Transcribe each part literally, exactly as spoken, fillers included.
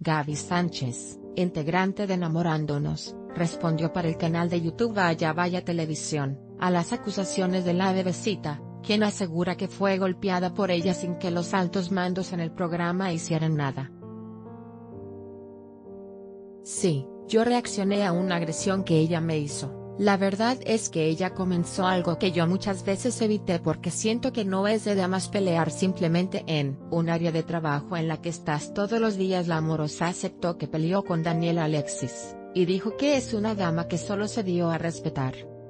Gaby Sánchez, integrante de Enamorándonos, respondió para el canal de YouTube Vaya Vaya Televisión, a las acusaciones de la bebecita, quien asegura que fue golpeada por ella sin que los altos mandos en el programa hicieran nada. Sí, yo reaccioné a una agresión que ella me hizo. La verdad es que ella comenzó algo que yo muchas veces evité porque siento que no es de damas pelear simplemente en un área de trabajo en la que estás todos los días. La amorosa aceptó que peleó con Daniel Alexis, y dijo que es una dama que solo se dio a respetar.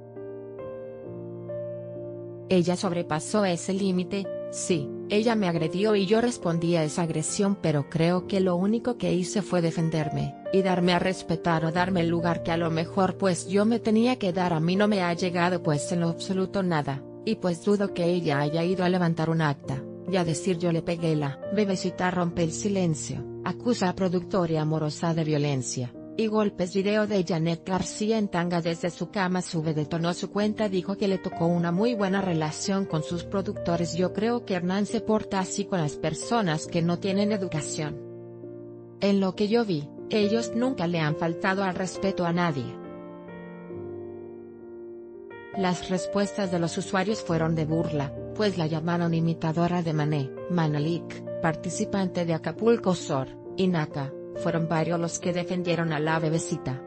Ella sobrepasó ese límite, sí, ella me agredió y yo respondí a esa agresión, pero creo que lo único que hice fue defenderme, y darme a respetar o darme el lugar que a lo mejor pues yo me tenía que dar. A mí no me ha llegado pues en lo absoluto nada, y pues dudo que ella haya ido a levantar un acta, y a decir yo le pegué. La bebecita rompe el silencio, acusa a productor y amorosa de violencia y golpes. Video de Janet García en tanga desde su cama sube. Detonó su cuenta, dijo que le tocó una muy buena relación con sus productores. Yo creo que Hernán se porta así con las personas que no tienen educación. En lo que yo vi, ellos nunca le han faltado al respeto a nadie. Las respuestas de los usuarios fueron de burla, pues la llamaron imitadora de Mané, Manelik, participante de Acapulco Shore, y Naka. Fueron varios los que defendieron a la bebecita.